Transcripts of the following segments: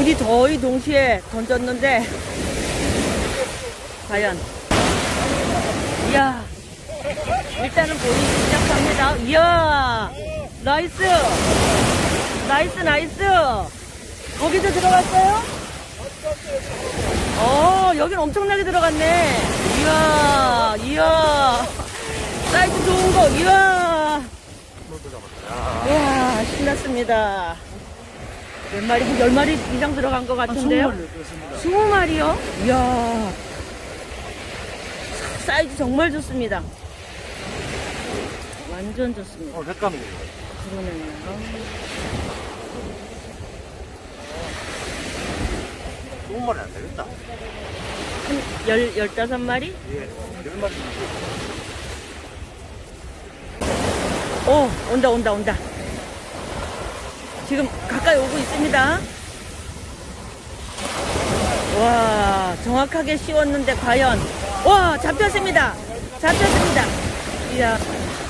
미리 거의 동시에 던졌는데 과연. 이야, 일단은 보이기 시작합니다. 이야, 나이스 나이스 나이스. 거기도 들어갔어요? 여긴 엄청나게 들어갔네. 이야, 이야, 사이즈 좋은 거. 이야, 이야, 신났습니다. 몇 마리? 10마리 이상 들어간 것 같은데요? 20마리요? 이야, 사이즈 정말 좋습니다. 완전 좋습니다. 색감이. 그러네요. 20마리 안 되겠다. 한 15마리? 예, 10마리. 오, 온다, 온다, 온다. 지금 가까이 오고 있습니다. 와, 정확하게 씌웠는데 과연. 와, 잡혔습니다. 잡혔습니다. 이야.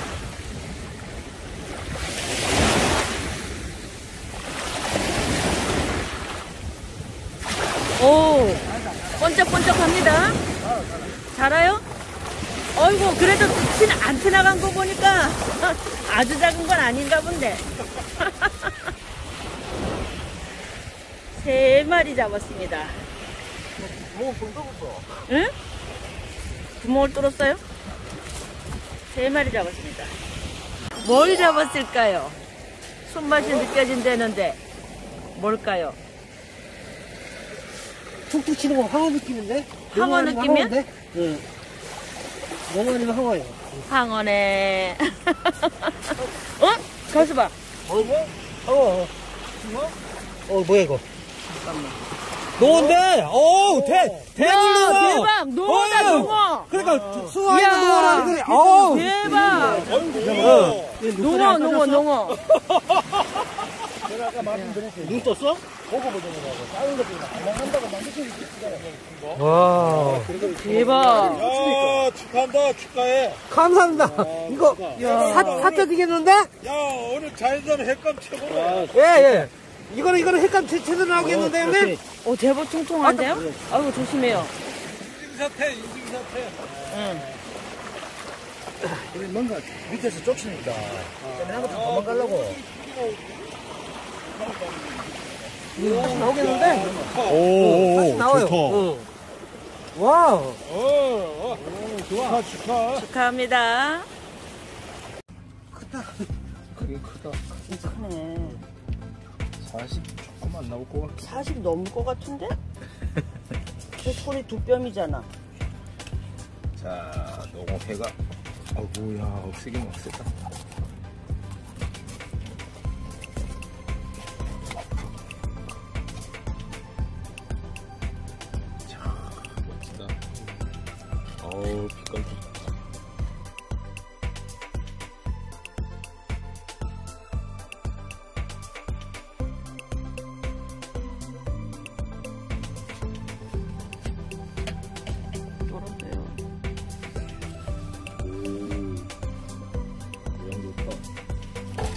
오, 번쩍번쩍합니다. 자라요? 어이구, 그래도 안 지나간 거 보니까 아주 작은 건 아닌가 본데. 3마리 잡았습니다. 구멍 좀 뚫었어. 응? 구멍을 뚫었어요? 3마리 잡았습니다. 뭘 잡았을까요? 손맛이 느껴진다는데 뭘까요? 툭툭 치는 거 황어 느낌인데? 황어 느낌이야? 응. 너무 아니면 황어예요. 황어네. 어? 가서 봐. 황어. 뭐야 이거? 농어인데, 대물농어. 대박, 농어다, 농어. 그러니까 수화이가 이야. 농어라 그래. 대박. 농어. 내가 아까 말씀드렸어요. 눈 떴어? 보고 보자고. 다른 것들이 안 한다고 만드시는 거. 와. 대박. 야, 축하한다, 축하해. 감사합니다. 이거 사자 되겠는데? 야, 오늘 자연산 횟감 최고다. 예. 이거는 횟감 제대로 나오겠는데, 형님? 대박 통통한데요? 아이고, 조심해요. 인증사태. 응. 뭔가 밑에서 쫓으니까. 때문에 다 도망가려고. 다시 나오겠는데? 오, 나와요. 좋다. 와우. 좋아. 축하. 축하합니다. 크다. 그게 크다. 진짜 크네. 40 조금 안 나올 것 같아. 40 넘을 것 같은데? 저 소리 두 뼘이잖아. 자, 농어회가. 야, 없애긴 없앴다. 자, 멋지다. 빛깔 좋다. 모양 좋다.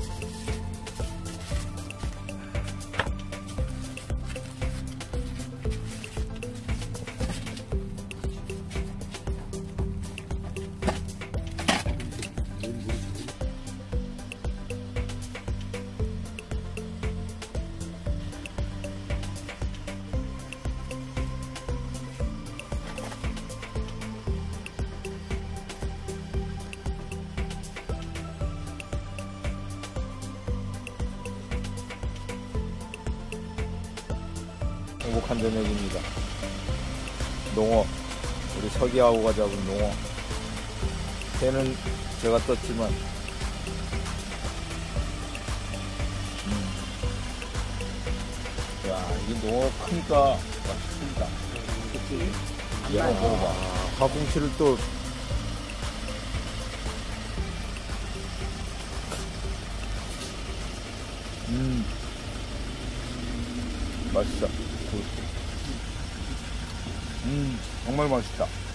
행복한 저녁입니다. 농어, 우리 서기하고가 잡은 농어. 새는 제가 떴지만 야, 이게 농어 크니까 맛있습니다. 그치? 야, 먹어봐. 화붕치를 또 맛있다. 정말 맛있다.